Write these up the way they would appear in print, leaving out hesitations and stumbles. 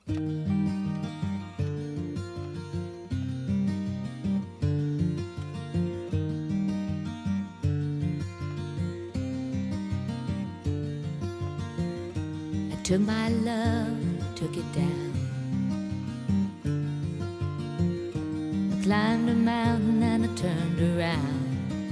Took my love, took it down. I climbed a mountain and I turned around,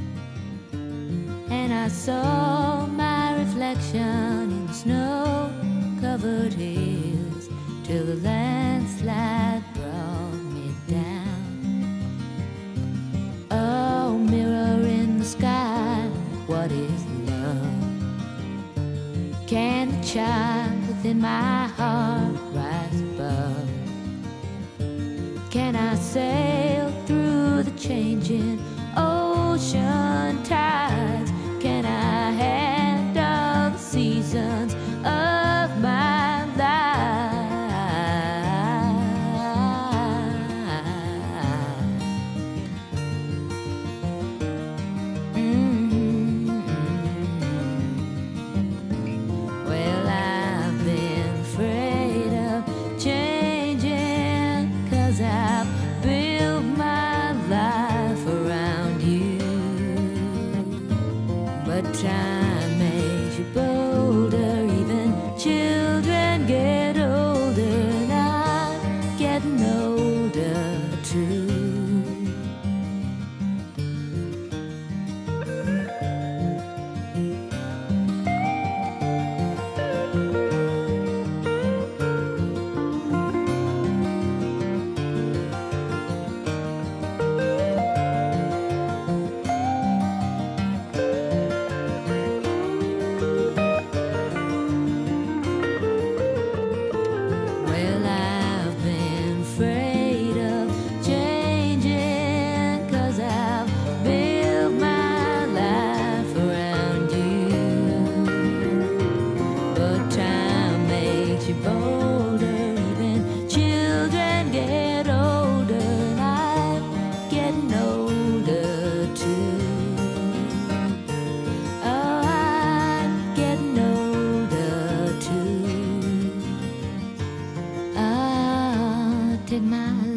and I saw my reflection in the snow-covered hills till the landslide brought me down. Oh, mirror in the sky, what is love? Can the child within my heart rise above? Can I sail through the changing ocean tides? Can I handle the seasons of my life? Well, I've been afraid of changing, 'cause I've built my life around you. But time makes you bolder, even children get older, and I'm getting older too. Well, I've been afraid of changing, 'cause I've built my life around you. But time makes you bolder, even children get older, and I'm getting older too. Oh, I'm getting older too. Take my